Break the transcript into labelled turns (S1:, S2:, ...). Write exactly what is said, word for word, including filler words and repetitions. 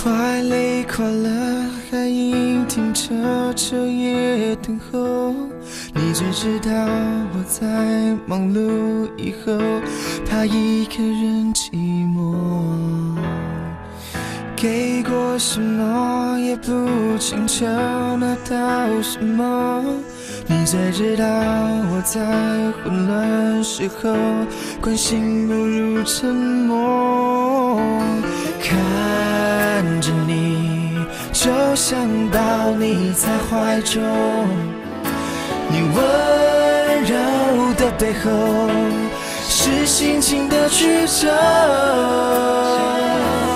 S1: 快累垮了，还硬挺着彻夜等候。你只知道我在忙碌以后，怕一个人寂寞。给过什么也不强求，拿到什么？你最知道我在混乱时候，关心不如沉默。看着你，就想抱你在怀中，你温柔的背后，是心情的曲折。